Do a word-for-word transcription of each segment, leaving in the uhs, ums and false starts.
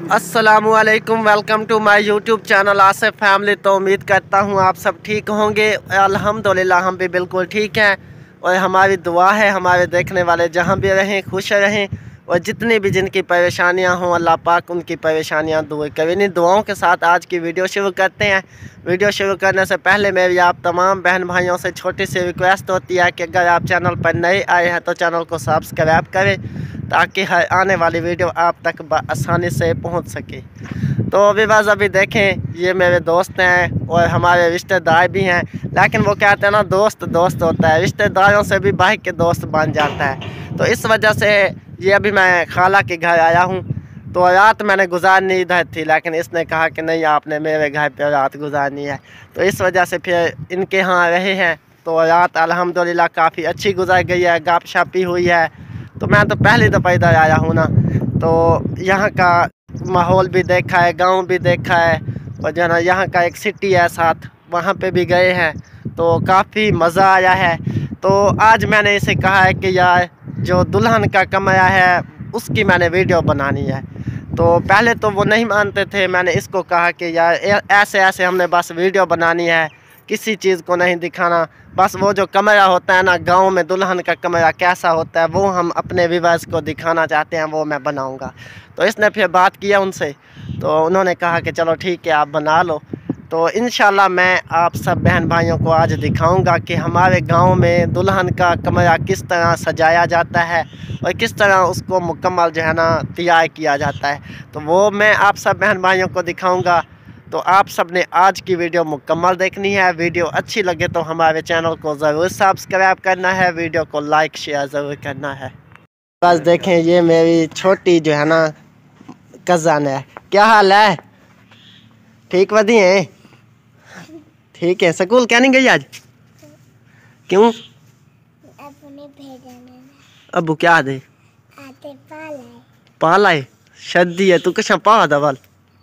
अस्सलामुअलैकुम, welcome to my YouTube channel Asif family. तो उम्मीद करता हूँ आप सब ठीक होंगे। अल्हम्दुलिल्लाह हम भी बिल्कुल ठीक हैं और हमारी दुआ है हमारे देखने वाले जहाँ भी रहें खुश रहें और जितनी भी जिनकी परेशानियाँ हों अल्लाह पाक उनकी परेशानियाँ दूर करे। इन्हीं दुआओं के साथ आज की वीडियो शुरू करते हैं। वीडियो शुरू करने से पहले मेरी आप तमाम बहन भाइयों से छोटी सी रिक्वेस्ट होती है कि अगर आप चैनल पर नए आए हैं तो चैनल को सब्सक्राइब करें ताकि हर आने वाली वीडियो आप तक आसानी से पहुंच सके। तो अभी बस अभी देखें ये मेरे दोस्त हैं और हमारे रिश्तेदार भी हैं, लेकिन वो कहते हैं ना दोस्त दोस्त होता है, रिश्तेदारों से भी भाई के दोस्त बन जाता है। तो इस वजह से ये अभी मैं खाला के घर आया हूँ। तो रात मैंने गुजारनी इधर थी, लेकिन इसने कहा कि नहीं आपने मेरे घर पर रात गुजारनी है, तो इस वजह से फिर इनके यहाँ रहे हैं। तो रात अल्हम्दुलिल्लाह काफ़ी अच्छी गुजर गई है, गप शपी हुई है। तो मैं तो पहली दफ़ा इधर आया हूँ ना, तो यहाँ का माहौल भी देखा है, गांव भी देखा है और जो है ना यहाँ का एक सिटी है साथ, वहाँ पे भी गए हैं तो काफ़ी मज़ा आया है। तो आज मैंने इसे कहा है कि यार जो दुल्हन का कमाया है उसकी मैंने वीडियो बनानी है। तो पहले तो वो नहीं मानते थे, मैंने इसको कहा कि यार ऐसे ऐसे हमने बस वीडियो बनानी है, किसी चीज़ को नहीं दिखाना, बस वो जो कमरा होता है ना गांव में दुल्हन का कमरा कैसा होता है वो हम अपने व्यूअर्स को दिखाना चाहते हैं, वो मैं बनाऊंगा। तो इसने फिर बात किया उनसे, तो उन्होंने कहा कि चलो ठीक है आप बना लो। तो इंशाल्लाह मैं आप सब बहन भाइयों को आज दिखाऊंगा कि हमारे गांव में दुल्हन का कमरा किस तरह सजाया जाता है और किस तरह उसको मुकम्मल जो है ना तैयार किया जाता है। तो वो मैं आप सब बहन भाइयों को दिखाऊंगा। तो आप सब ने आज की वीडियो मुकम्मल देखनी है। वीडियो अच्छी लगे तो हमारे चैनल को ज़रूर सब्सक्राइब करना है, वीडियो को लाइक शेयर ज़रूर करना है। बस देखें ये मेरी छोटी जो है ना कज़न है। क्या हाल है? ठीक वधी है? ठीक है। स्कूल क्या नहीं गई आज? क्यों? अबू क्या दे पाल आए शदी है तू कशा पा दवाल।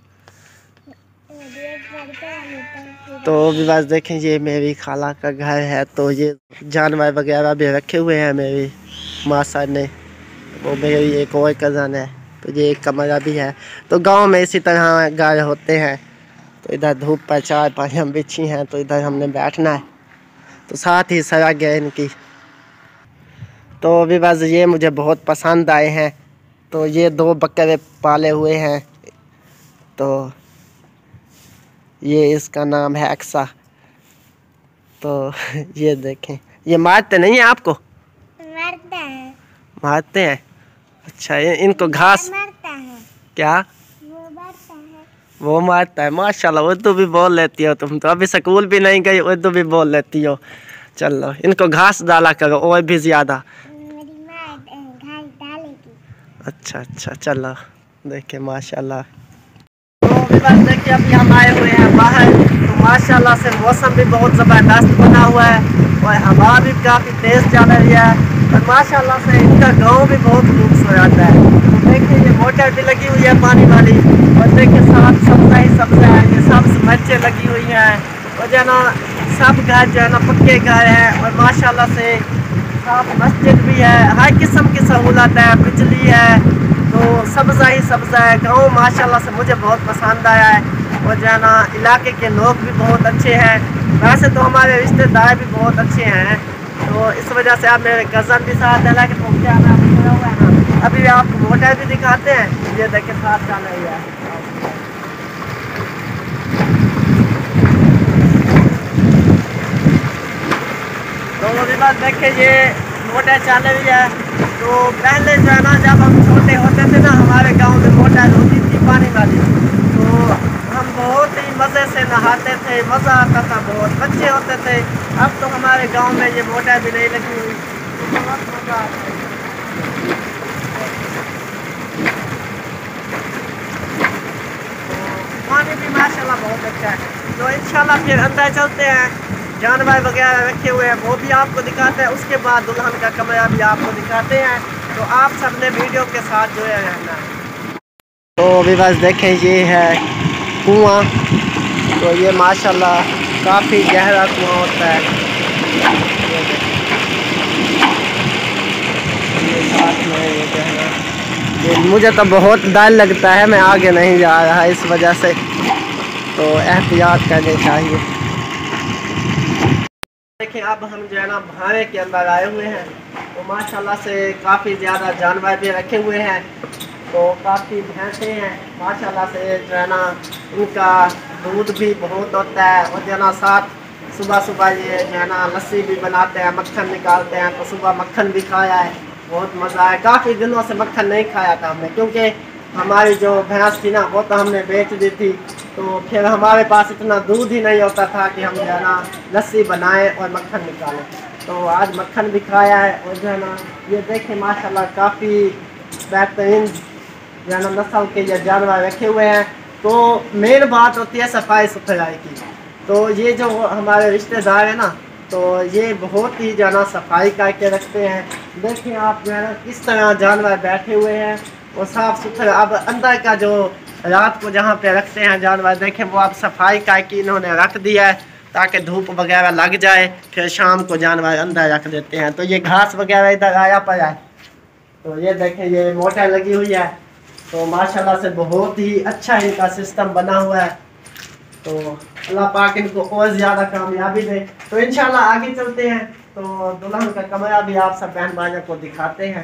तो भी बस देखें ये मेरी खाला का घर है। तो ये जानवर वगैरह भी रखे हुए हैं मेरी मासा ने, वो मेरी एक और कज़न है। तो ये एक कमरा भी है। तो गांव में इसी तरह घर होते हैं। तो इधर धूप पर चार पाँच हम बिछी हैं, तो इधर हमने बैठना है। तो साथ ही सरा गया इनकी। तो अभी बस ये मुझे बहुत पसंद आए हैं। तो ये दो बकरे पाले हुए हैं। तो ये इसका नाम है अक्सा। तो ये देखें ये मारते नहीं हैं आपको? मारते हैं। मारते हैं? अच्छा ये इनको घास मारता है। क्या वो मारता है? वो मारता है। माशाल्लाह उर्दू भी बोल लेती हो तुम तो, अभी स्कूल भी नहीं गई उर्दू भी बोल लेती हो। चलो इनको घास डाला करो और भी ज़्यादा। मेरी माँ घास डालेगी। अच्छा अच्छा चलो देखिए माशाल्लाह। बस देखिए अभी हम आए हुए हैं बाहर। तो माशाल्लाह से मौसम भी बहुत ज़बरदस्त बना हुआ है और हवा भी काफ़ी तेज़ चल रही है और माशाल्लाह से इनका गांव भी बहुत खूबसूरत है। तो देखिए ये मोटर भी लगी हुई है पानी वाली और देखिए साथ सब्जा ही सब्जा है, ये सब मच्छे लगी हुई हैं और जो है ना सब घर जो है ना पक्के घर हैं और माशाल्लाह से साथ मस्जिद भी है, हर किस्म की सहूलत है, बिजली है। तो सब्ज़ा ही सब्ज़ा है। गाँव माशाल्लाह से मुझे बहुत पसंद आया है और जो है ना इलाके के लोग भी बहुत अच्छे हैं। वैसे तो हमारे रिश्तेदार भी बहुत अच्छे हैं। तो इस वजह से आप मेरे कज़न भी साथ है, लेकिन वो क्या नाम हुआ है ना, अभी आपको मोटर भी दिखाते हैं। ये देखे साथ चल रही है। तो अभी बात देखे ये मोटर चल रही है। तो पहले जो है ना जब हम छोटे होते थे ना हमारे गांव में मोटर होती थी पानी वाली, तो हम बहुत ही मज़े से नहाते थे, मज़ा आता था, बहुत बच्चे होते थे। अब तो हमारे गांव में ये मोटर भी नहीं लगी हुई, तो बहुत मज़ा आता है। तो पानी भी माशाल्लाह बहुत अच्छा है। तो इंशाल्लाह फिर अंदर चलते हैं, जानवर वगैरह रखे हुए हैं वो भी आपको दिखाते हैं, उसके बाद दुल्हन का कमरा भी आपको दिखाते हैं। तो आप सब ने वीडियो के साथ जुड़े रहना है। तो अभी बस देखें ये है कुआं। तो ये माशाल्लाह काफ़ी गहरा कुआं होता है। ये साथ में ये गहरा मुझे तो बहुत डर लगता है, मैं आगे नहीं जा रहा इस वजह से, तो एहतियात करनी चाहिए। देखिए अब हम जो है ना भाड़े के अंदर आए हुए हैं, तो माशाल्लाह से काफ़ी ज़्यादा जानवर भी रखे हुए हैं, तो काफ़ी भैंसें हैं माशाल्लाह से जो है ना, इनका दूध भी बहुत होता है, और जो है ना साथ सुबह सुबह ये जो है ना लस्सी भी बनाते हैं, मक्खन निकालते हैं, तो सुबह मक्खन भी खाया है, बहुत मज़ा आया। काफ़ी दिनों से मक्खन नहीं खाया था हमने, क्योंकि हमारी जो भैंस थी ना वो तो हमने बेच दी थी, तो फिर हमारे पास इतना दूध ही नहीं होता था कि हम जो है ना लस्सी बनाएं और मक्खन निकालें। तो आज मक्खन भी खाया है, और जो है ना ये देखें माशाल्लाह काफ़ी बेहतरीन जो है ना नस्ल के ये जानवर रखे हुए हैं। तो मेन बात होती है सफाई सुथराई की, तो ये जो हमारे रिश्तेदार हैं ना, तो ये बहुत ही जो है ना सफाई करके रखते हैं। देखिए आप जो है ना किस तरह जानवर बैठे हुए हैं और साफ़ सुथरा। अब अंदर का जो रात को जहाँ पे रखते हैं जानवर, देखें वो आप सफाई करके इन्होंने रख दिया है ताकि धूप वगैरह लग जाए, फिर शाम को जानवर अंदर रख देते हैं। तो ये घास वगैरह इधर आया पड़ा है, तो ये देखें ये मोटर लगी हुई है, तो माशाल्लाह से बहुत ही अच्छा इनका सिस्टम बना हुआ है। तो अल्लाह पाक इनको और ज़्यादा कामयाबी दे। तो इंशाल्लाह आगे चलते हैं, तो दुल्हन का कमरा भी आप सब बहन भाइयों को दिखाते हैं।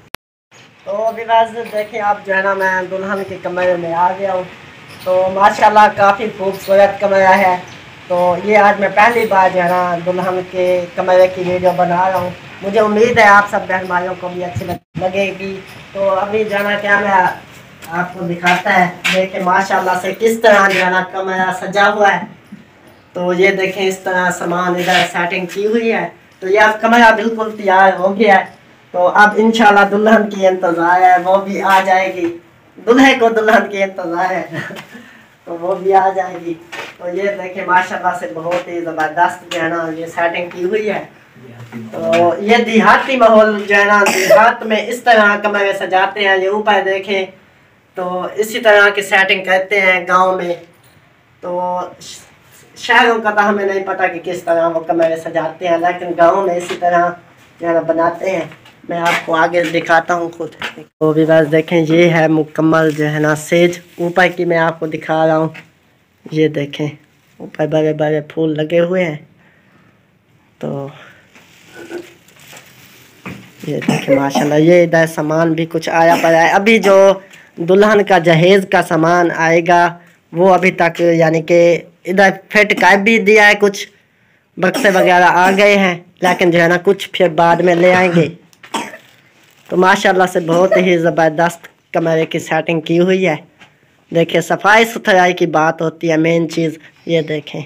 तो अभी वैसे देखें आप जो है ना मैं दुल्हन के कमरे में आ गया हूँ, तो माशाल्लाह काफ़ी खूबसूरत कमरा है। तो ये आज मैं पहली बार जो है ना दुल्हन के कमरे की वीडियो बना रहा हूँ, मुझे उम्मीद है आप सब बहन भाइयों को भी अच्छी लगेगी। तो अभी जाना क्या मैं आपको दिखाता है, देखें माशाल्लाह से किस तरह जो है ना कमरा सजा हुआ है। तो ये देखें इस तरह सामान इधर सेटिंग की हुई है, तो ये अब कमरा बिल्कुल तैयार हो गया है। तो अब इंशाल्लाह दुल्हन की इंतज़ार है, वो भी आ जाएगी, दुल्हे को दुल्हन की इंतज़ार है तो वो भी आ जाएगी। तो ये देखें माशाल्लाह से बहुत ही ज़बरदस्त जो है ना ये सेटिंग की हुई है। तो ये देहाती माहौल जो है ना, देहात में इस तरह कमरे सजाते हैं। ये ऊपर देखें तो इसी तरह की सेटिंग करते हैं गांव में, तो शहरों का तो हमें नहीं पता कि किस तरह वो कमरे सजाते हैं, लेकिन गांव में इसी तरह जो है ना बनाते हैं। मैं आपको आगे दिखाता हूँ खुद। तो भी बस देखें ये है मुकम्मल जो है ना सेज, ऊपर की मैं आपको दिखा रहा हूँ। ये देखें ऊपर बड़े बड़े फूल लगे हुए हैं। तो ये देखें माशाल्लाह, ये इधर सामान भी कुछ आया पड़ा है। अभी जो दुल्हन का जहेज़ का सामान आएगा वो अभी तक यानी कि इधर फिट कर भी दिया है, कुछ बक्से वगैरह आ गए हैं, लेकिन जो है ना कुछ फिर बाद में ले आएंगे। तो माशाल्लाह से बहुत ही ज़बरदस्त कमरे की सेटिंग की हुई है। देखिए सफाई सुथराई की बात होती है मेन चीज़। ये देखें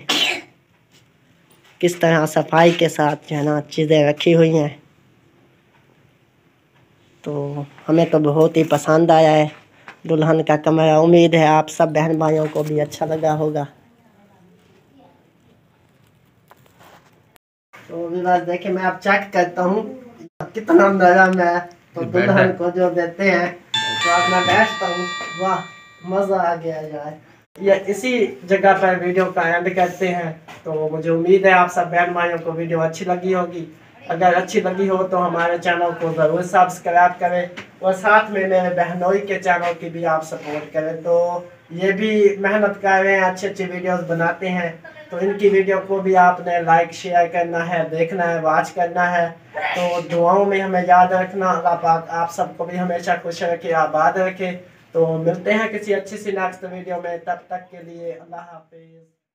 किस तरह सफाई के साथ जो है ना चीज़ें रखी हुई हैं। तो हमें तो बहुत ही पसंद आया है दुल्हन का कमरा। उम्मीद है आप सब बहन भाइयों को भी अच्छा लगा होगा। तो भी बात देखिए मैं अब चेक करता हूँ कितना नरम है। तो दुल्हन को जो देते हैं तो अब मैं बैठता हूँ, वाह मज़ा आ गया यार। ये इसी जगह पर वीडियो का एंड करते हैं। तो मुझे उम्मीद है आप सब बहन भाइयों को वीडियो अच्छी लगी होगी। अगर अच्छी लगी हो तो हमारे चैनल को ज़रूर सब्सक्राइब करें, और साथ में मेरे बहनोई के चैनल की भी आप सपोर्ट करें। तो ये भी मेहनत कर रहे हैं, अच्छी अच्छी वीडियोस बनाते हैं, तो इनकी वीडियो को भी आपने लाइक शेयर करना है, देखना है, वॉच करना है। तो दुआओं में हमें याद रखना। अल्लाह पाक आप सबको भी हमेशा खुश रखे, आबाद रखे। तो मिलते हैं किसी अच्छी सी नेक्स्ट वीडियो में, तब तक के लिए अल्लाह हाफिज़।